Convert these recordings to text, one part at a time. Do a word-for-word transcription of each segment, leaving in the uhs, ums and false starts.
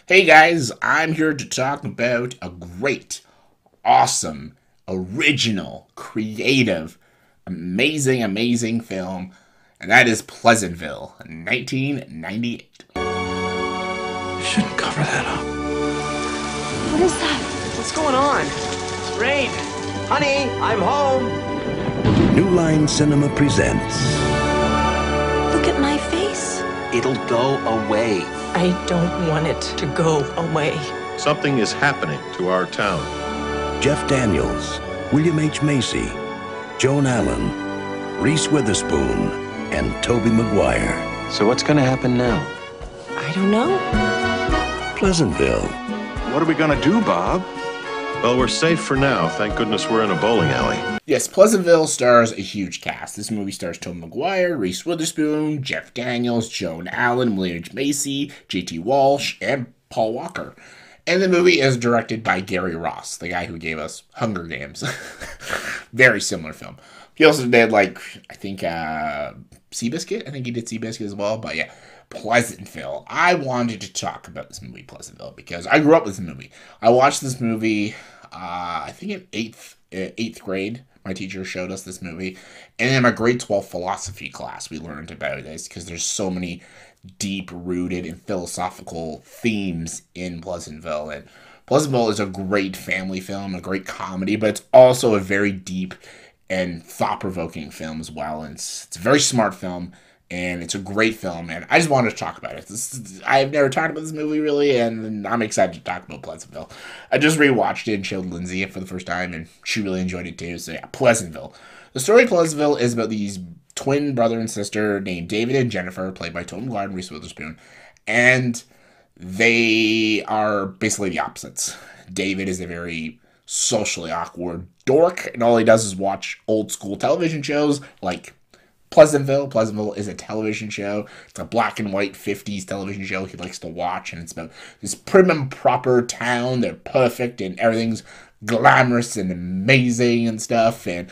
Hey guys, I'm here to talk about a great, awesome, original, creative, amazing, amazing film, and that is Pleasantville, nineteen ninety-eight. You shouldn't cover that up. What is that? What's going on? It's rain. Honey, I'm home. New Line Cinema presents. Look at my face. It'll go away. I don't want it to go away. Something is happening to our town. Jeff Daniels, William H. Macy, Joan Allen, Reese Witherspoon, and Tobey Maguire. So what's gonna happen now? I don't know. Pleasantville. What are we gonna do, Bob? Well, we're safe for now. Thank goodness we're in a bowling alley. Yes, Pleasantville stars a huge cast. This movie stars Tobey Maguire, Reese Witherspoon, Jeff Daniels, Joan Allen, William H. Macy, J T. Walsh, and Paul Walker. And the movie is directed by Gary Ross, the guy who gave us Hunger Games. Very similar film. He also did, like, I think, uh, Seabiscuit? I think he did Seabiscuit as well, but yeah. Pleasantville. I wanted to talk about this movie, Pleasantville, because I grew up with this movie. I watched this movie, uh, I think in eighth, uh, eighth grade. My teacher showed us this movie. And in my grade twelve philosophy class, we learned about this because there's so many deep-rooted and philosophical themes in Pleasantville. And Pleasantville is a great family film, a great comedy, but it's also a very deep and thought-provoking film as well. And it's, it's a very smart film. And it's a great film, and I just wanted to talk about it. This, I've never talked about this movie, really, and I'm excited to talk about Pleasantville. I just rewatched it and showed Lindsay it for the first time, and she really enjoyed it, too. So, yeah, Pleasantville. The story of Pleasantville is about these twin brother and sister named David and Jennifer, played by Tobey Maguire and Reese Witherspoon, and they are basically the opposites. David is a very socially awkward dork, and all he does is watch old-school television shows, like Pleasantville. Pleasantville is a television show. It's a black and white fifties television show he likes to watch, and it's about this prim and proper town. They're perfect, and everything's glamorous and amazing and stuff. And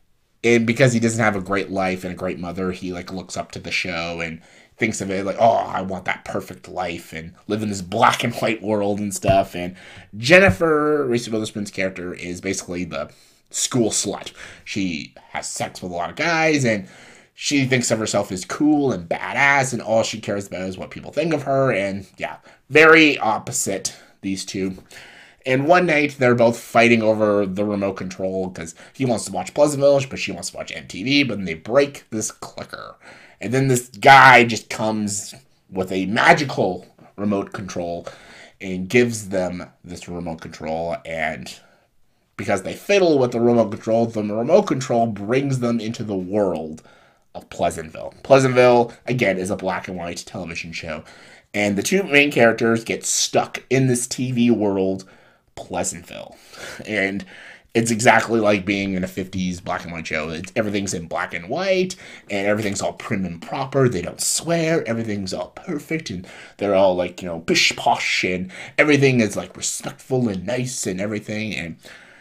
and because he doesn't have a great life and a great mother, he like looks up to the show and thinks of it like, oh, I want that perfect life and live in this black and white world and stuff. And Jennifer, Reese Witherspoon's character, is basically the school slut. She has sex with a lot of guys, and she thinks of herself as cool and badass, and all she cares about is what people think of her, and yeah, very opposite, these two. And one night, they're both fighting over the remote control, because he wants to watch Pleasantville, but she wants to watch M T V, but then they break this clicker. And then this guy just comes with a magical remote control, and gives them this remote control, and because they fiddle with the remote control, the remote control brings them into the world of Pleasantville. Pleasantville, again, is a black and white television show. And the two main characters get stuck in this T V world, Pleasantville. And it's exactly like being in a fifties black and white show. It's, everything's in black and white, and everything's all prim and proper. They don't swear. Everything's all perfect, and they're all like, you know, pish-posh, and everything is like respectful and nice and everything. And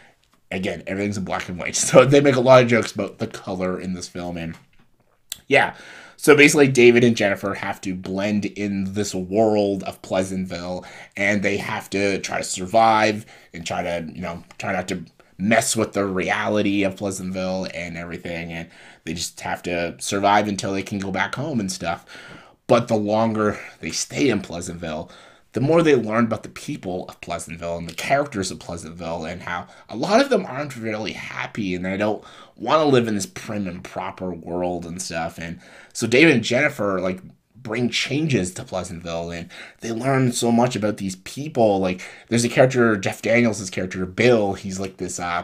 again, everything's in black and white. So they make a lot of jokes about the color in this film, and yeah, so basically David and Jennifer have to blend in this world of Pleasantville, and they have to try to survive and try to, you know, try not to mess with the reality of Pleasantville and everything, and they just have to survive until they can go back home and stuff. But the longer they stay in Pleasantville, the more they learn about the people of Pleasantville and the characters of Pleasantville, and how a lot of them aren't really happy and they don't want to live in this prim and proper world and stuff. And so David and Jennifer like bring changes to Pleasantville, and they learn so much about these people. Like, there's a character, Jeff Daniels' character, Bill. He's like this uh,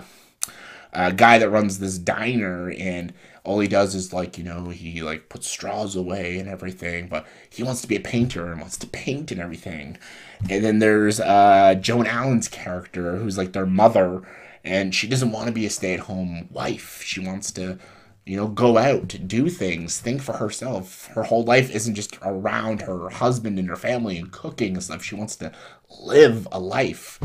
uh, guy that runs this diner, and all he does is, like, you know, he, like, puts straws away and everything, but he wants to be a painter and wants to paint and everything. And then there's uh, Joan Allen's character, who's, like, their mother, and she doesn't want to be a stay-at-home wife. She wants to, you know, go out, do things, think for herself. Her whole life isn't just around her husband and her family and cooking and stuff. She wants to live a life.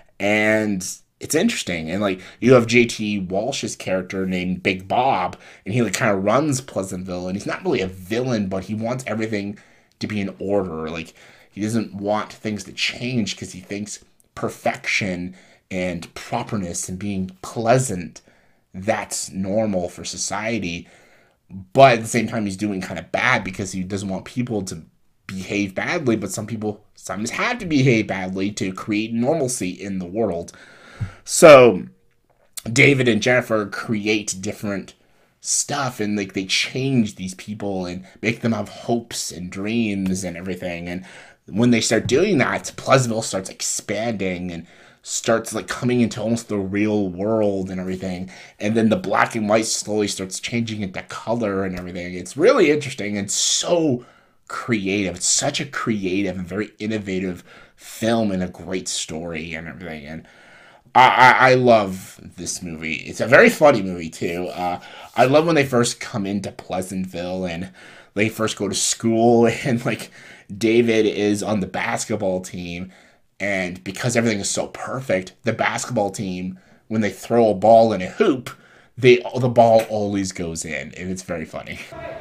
And it's interesting. And, like, you have J T. Walsh's character named Big Bob, and he, like, kind of runs Pleasantville, and he's not really a villain, but he wants everything to be in order. Like, He doesn't want things to change because he thinks perfection and properness and being pleasant, that's normal for society. But at the same time, he's doing kind of bad because he doesn't want people to behave badly. But some people sometimes have to behave badly to create normalcy in the world. So David and Jennifer create different stuff, and like they change these people and make them have hopes and dreams and everything. And when they start doing that, Pleasantville starts expanding and starts like coming into almost the real world and everything. And then the black and white slowly starts changing into color and everything. It's really interesting and so creative. It's such a creative and very innovative film and a great story and everything. And I, I, I love this movie. It's a very funny movie too. Uh, I love when they first come into Pleasantville and they first go to school, and like David is on the basketball team. And because everything is so perfect, the basketball team, when they throw a ball in a hoop, they the ball always goes in, and it's very funny.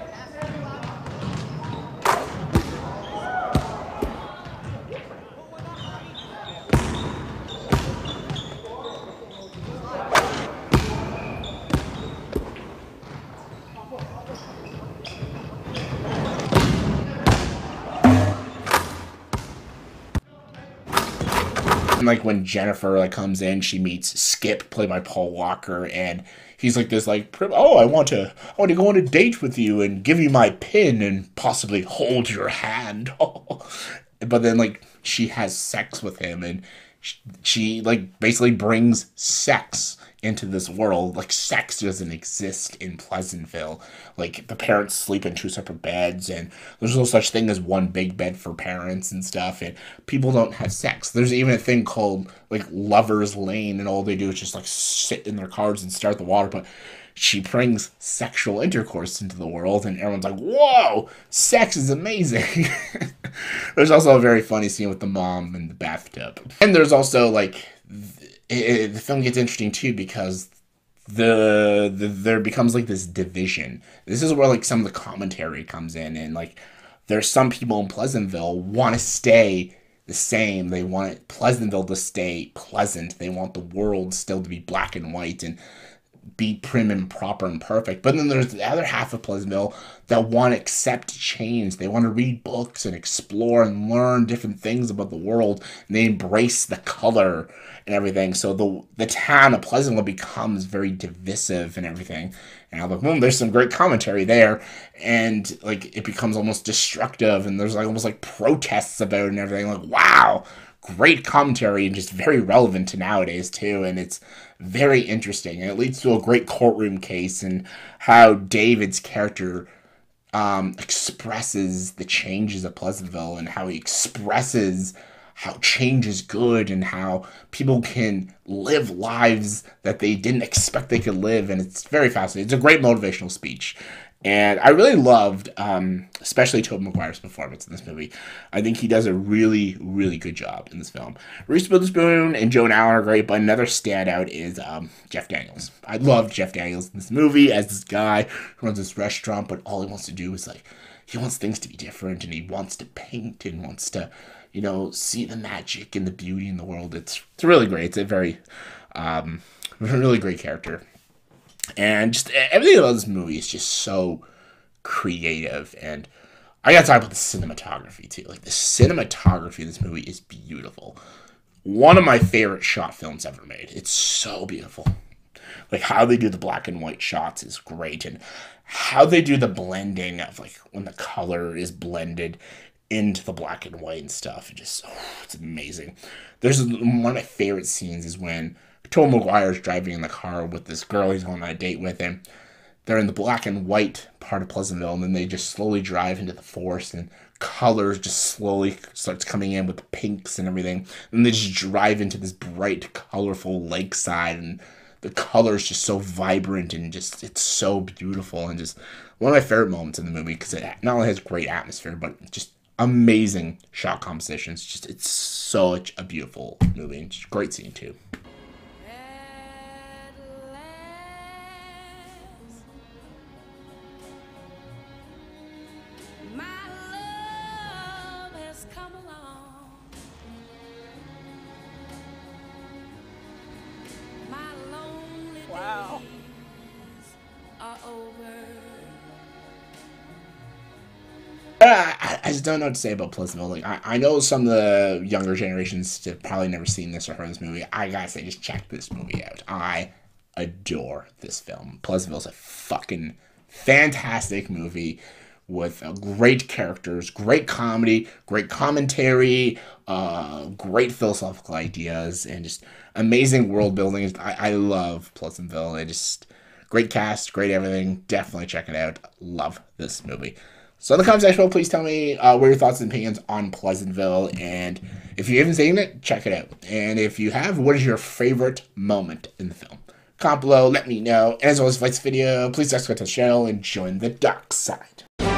Like when Jennifer like comes in, she meets Skip, played by Paul Walker, and he's like this like, oh, I want to I want to go on a date with you and give you my pin and possibly hold your hand. But then like she has sex with him, and she, she like basically brings sex into this world. Like sex doesn't exist in Pleasantville. Like the parents sleep in two separate beds, and there's no such thing as one big bed for parents and stuff, and people don't have sex. There's even a thing called like Lover's Lane, and all they do is just like sit in their cars and start the water. But she brings sexual intercourse into the world, and everyone's like, whoa, sex is amazing. There's also a very funny scene with the mom in the bathtub. And there's also like It, it, the film gets interesting too because the, the there becomes like this division. This is where like some of the commentary comes in, and like there's some people in Pleasantville want to stay the same. They want Pleasantville to stay pleasant. They want the world still to be black and white and be prim and proper and perfect. But then there's the other half of Pleasantville that want to accept change. They want to read books and explore and learn different things about the world, and they embrace the color and everything. So the the town of Pleasantville becomes very divisive and everything. And I'm like, boom, there's some great commentary there. And like it becomes almost destructive, and there's like almost like protests about it and everything. Like, wow, great commentary and just very relevant to nowadays too. And it's very interesting, and it leads to a great courtroom case and how David's character um, expresses the changes of Pleasantville, and how he expresses how change is good and how people can live lives that they didn't expect they could live. And it's very fascinating. It's a great motivational speech. And I really loved, um, especially Tobey Maguire's performance in this movie. I think he does a really, really good job in this film. Reese Witherspoon and Joan Allen are great, but another standout is um, Jeff Daniels. I love Jeff Daniels in this movie as this guy who runs this restaurant, but all he wants to do is like, he wants things to be different, and he wants to paint and wants to, you know, see the magic and the beauty in the world. It's, it's really great. It's a very, um, really great character. And just everything about this movie is just so creative. And I gotta talk about the cinematography too. Like the cinematography in this movie is beautiful. One of my favorite shot films ever made. It's so beautiful. Like how they do the black and white shots is great, and how they do the blending of like when the color is blended into the black and white and stuff. It just, oh, it's amazing. There's one of my favorite scenes is when Tobey Maguire's driving in the car with this girl he's on a date with, and they're in the black and white part of Pleasantville, and then they just slowly drive into the forest, and colors just slowly starts coming in with the pinks and everything, and they just drive into this bright, colorful lakeside, and the color is just so vibrant and just, it's so beautiful, and just one of my favorite moments in the movie because it not only has great atmosphere, but just amazing shot compositions. Just, it's such a beautiful movie, and just great scene too. My love has come along. I, I just don't know what to say about Pleasantville. Like, I, I know some of the younger generations have probably never seen this or heard this movie. I gotta say, just check this movie out. I adore this film. Pleasantville's a fucking fantastic movie with uh, great characters, great comedy, great commentary, uh, great philosophical ideas, and just amazing world building. I, I love Pleasantville. It just great cast, great everything. Definitely check it out. Love this movie. So in the comment section below, please tell me uh, what your thoughts and opinions on Pleasantville, and if you haven't seen it, check it out. And if you have, what is your favorite moment in the film? Comment below, let me know. And as always, if you like this video, please subscribe to the channel and join the dark side.